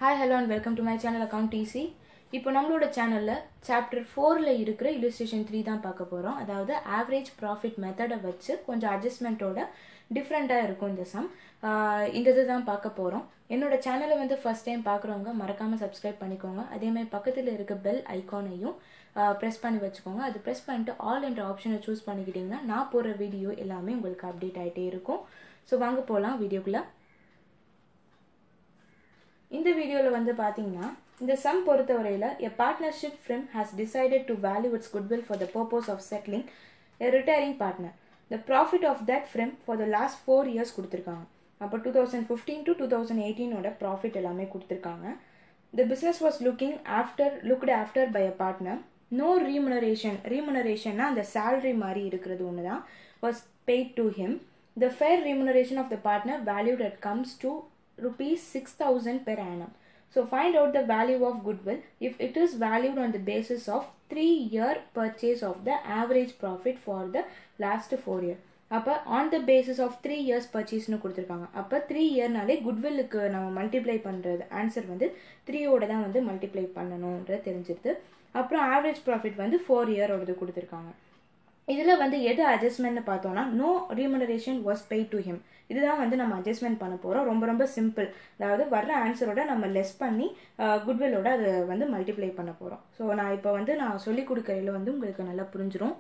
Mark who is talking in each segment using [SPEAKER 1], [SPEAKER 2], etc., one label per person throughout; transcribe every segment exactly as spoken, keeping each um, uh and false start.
[SPEAKER 1] Hi, hello and welcome to my channel Account T C. இப்போ நம்மளோட சேனல்ல chapter four ல இருக்கிற illustration three தான் பார்க்க போறோம். அதாவது average profit method வச்சு கொஞ்சம் adjustment ஓட டிஃபரண்டா இருக்கும் இந்த சம். இந்த இது தான் பார்க்க போறோம். என்னோட சேனலை வந்து first time பார்க்கறவங்க மறக்காம subscribe பண்ணிக்கோங்க. அதே மாதிரி பக்கத்துல இருக்க bell ஐகானையும் press பண்ணி வச்சுக்கோங்க. அது press பண்ணிட்டு all என்ற ஆப்ஷனை choose பண்ணிக்கிட்டீங்கன்னா நான் போற வீடியோ எல்லாமே உங்களுக்கு அப்டேட் ஆயிட்டே இருக்கும். சோ வாங்க போலாம் வீடியோக்குள்ள. இந்த வீடியோல வந்து பாத்தீங்கன்னா இந்த சம் பொறுத்தவரையில a partnership firm has decided to value its goodwill for the purpose of settling a retiring partner. The profit of that firm for the last four years கொடுத்திருக்காங்க. அப்ப twenty fifteen to twenty eighteen ஓட profit எல்லாமே கொடுத்திருக்காங்க. The business was looking after looked after by a partner. No remuneration. Remuneration na அந்த salary மாதிரி இருக்கிறது ஒண்ணுதான் was paid to him. The fair remuneration of the partner valued at comes to rupees six thousand per annum. So find out the value of goodwill if it is valued on the basis of three year purchase of the average profit for the last four year. அப்ப on the basis of three years purchase னு கொடுத்திருக்காங்க. அப்ப three year நாலே goodwill க்கு நம்ம multiply பண்றது answer வந்து three ஓட தான் வந்து மல்டிப்ளை பண்ணனும்ன்றது தெரிஞ்சிருது. அப்புறம் average profit வந்து four year ஓடது கொடுத்திருக்காங்க. இதுல வந்து எது அட்ஜஸ்ட்மென்ட்னு பார்த்தோம்னா no remuneration was paid to him. இதுதான் வந்து நம்ம அட்ஜஸ்ட்மென்ட் பண்ண போறோம். ரொம்ப ரொம்ப சிம்பிள். அதாவது வர்ற ஆன்சரோட நம்ம லெஸ் பண்ணி குட்வில்லோட அது வந்து மல்டிப்ளை பண்ண போறோம். சோ நான் இப்போ வந்து நான் சொல்லி கொடுக்கறதுல வந்து உங்களுக்கு நல்லா புரிஞ்சிரும்.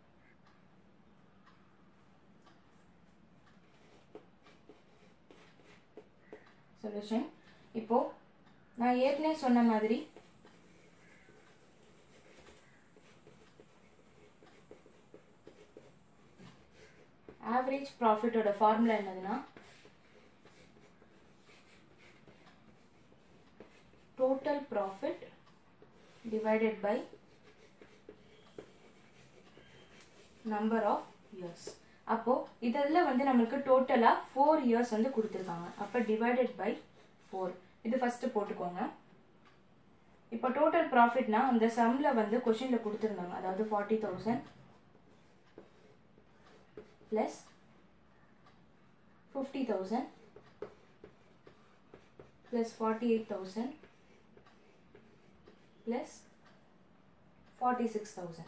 [SPEAKER 1] சொல்யூஷன் இப்போ நான் ஏற்கனவே சொன்ன மாதிரி average profit ஓட ஃபார்முலா என்னதுன்னா total profit divided by number of years. அப்போ இதெல்லாம் வந்து நமக்கு டோட்டலா four years வந்து கொடுத்திருக்காங்க. அப்ப divided by four. இது ஃபர்ஸ்ட் போட்டுக்கோங்க. இப்போ total profitனா அந்த சம்ல வந்து क्वेश्चनல கொடுத்திருந்தாங்க. அதாவது forty thousand plus fifty thousand plus forty-eight thousand plus forty-six thousand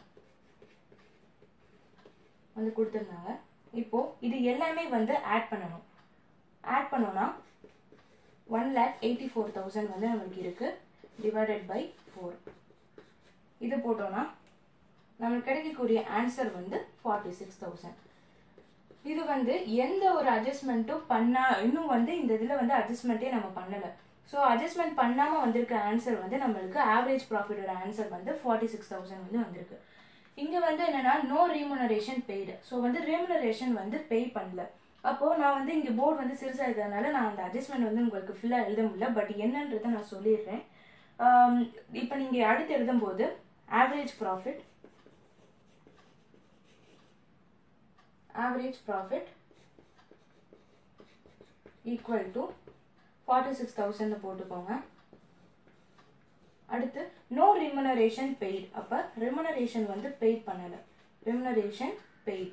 [SPEAKER 1] வந்து கொடுத்திருந்தாங்க. இப்போ இது எல்லாமே வந்து ஆட் பண்ணனும். ஆட் பண்ணோம்னா one lakh eighty-four thousand வந்து நமக்கு இருக்கு divided by four. இது போட்டோம்னா நமக்கு கிடைக்கக்கூடிய ஆன்சர் வந்து forty-six thousand. இது வந்து எந்த ஒரு அட்ஜஸ்ட்மென்ட்டும் பண்ணா இன்னும் வந்து இந்த இதுல வந்து அட்ஜஸ்ட்மென்ட்டே நம்ம பண்ணல. சோ அட்ஜஸ்ட்மென்ட் பண்ணாம வந்திருக்க ஆன்சர் வந்து நமக்கு ஆவரேஜ் ப்ராஃபிட்டோட ஆன்சர் வந்து forty-six thousand வந்து வந்திருக்கு. இங்க வந்து என்னன்னா நோ remuneration paid. சோ வந்து remuneration வந்து பே பண்ணல. அப்போ நான் வந்து இங்க போர்ட் வந்து சிறுசா இருக்கறனால நான் அந்த அட்ஜஸ்ட்மென்ட் வந்து உங்களுக்கு ஃபுல்லா எழுத முடியல. பட் என்னன்றதை நான் சொல்லிடுறேன். இப்போ நீங்க அடுத்து எழுதும்போது average profit average profit equal to forty-six thousand போட்டுக்கோங்க. அடுத்து no remuneration paid. அப்ப remuneration வந்து paid பண்ணல. remuneration paid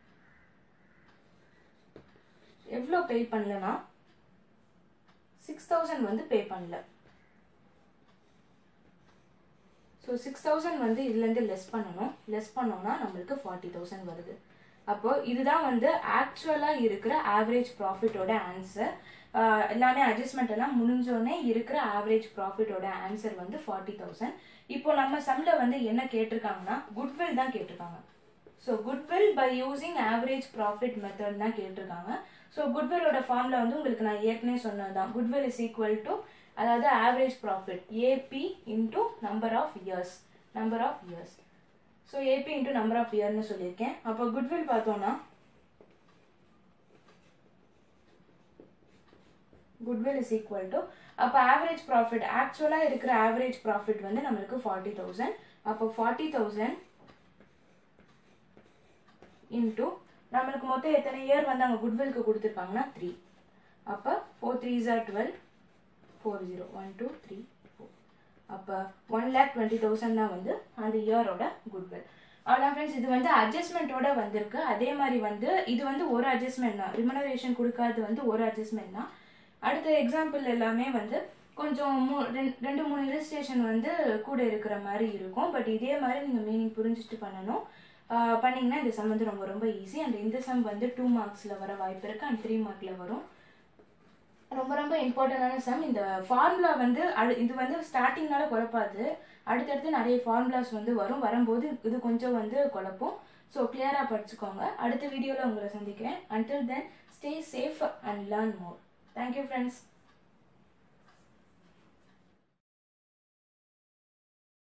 [SPEAKER 1] எவ்வளோ pay பண்ணலனா six thousand வந்து pay பண்ணல. so six thousand வந்து இதுல இருந்து லெஸ் பண்ணனும். லெஸ் பண்ணோம்னா நமக்கு forty thousand வருது. அப்போ இதுதான் வந்து ஆக்சுவலா இருக்கிற ஆவரேஜ் ப்ராஃபிட்டோட ஆன்சர். எல்லாமே அட்ஜஸ்ட்மென்ட் எல்லாம் முடிஞ்சோனே இருக்கிற ஆவரேஜ் ப்ராஃபிட்டோட ஆன்சர் வந்து forty thousand. இப்போ நம்ம சம்ல வந்து என்ன கேட்டிருக்காங்கன்னா குட்வில் தான் கேட்டிருக்காங்க. So goodwill by using average profit method தான் கேட்டிருக்காங்க. சோ குட்வில்லோட ஃபார்முலா வந்து உங்களுக்கு நான் ஏற்கனவே சொன்னதுதான். குட்வில் இஸ் ஈக்குவல் டு அதாவது average profit A P into number of years number of years. So A P into number of year னு சொல்லிருக்கேன். அப்ப goodwill பார்த்தோம்னா goodwill is equal to அப்ப average profit actually இருக்கிற average profit வந்து நமக்கு forty thousand. அப்ப forty thousand into நமக்கு மொத்தம் எத்தனை இயர் வந்து அங்க goodwillக்கு கொடுத்திருக்காங்கன்னா three. அப்ப four threes are twelve. four zero one two three அப்ப one lakh twenty thousand தான் வந்து அந்த இயரோட குட்வில். அவ்வளவுதான் फ्रेंड्स. இது வந்து அட்ஜஸ்ட்மென்ட்டோட வந்திருக்கு. அதே மாதிரி வந்து இது வந்து ஒரு அட்ஜஸ்ட்மென்ட் தான். ரிமுனரேஷன் கொடுக்காதது வந்து ஒரு அட்ஜஸ்ட்மென்ட் தான். அடுத்த எக்ஸாம்பிள் எல்லாமே வந்து கொஞ்சம் மூ ரெண்டு மூணு illustration வந்து கூட இருக்கிற மாதிரி இருக்கும். பட் இதே மாதிரி நீங்கள் மீனிங் புரிஞ்சுட்டு பண்ணணும். பண்ணிங்கன்னா இந்த சம் வந்து ரொம்ப ரொம்ப ஈஸி. அண்ட் இந்த சம் வந்து டூ மார்க்ஸில் வர வாய்ப்பு இருக்குது அண்ட் த்ரீ மார்க்கில் வரும். ரொம்ப ரொம்ப இம்பார்ட்டண்டான சம். இந்த ஃபார்முலா வந்து அடு இது வந்து ஸ்டார்டிங்னால குழப்பாது. அடுத்தடுத்து நிறைய ஃபார்முலாஸ் வந்து வரும். வரும்போது இது கொஞ்சம் வந்து குழப்பம். ஸோ கிளியராக படிச்சுக்கோங்க. அடுத்த வீடியோவில் உங்களை சந்திக்கிறேன். Until then stay safe and learn more. Thank you friends.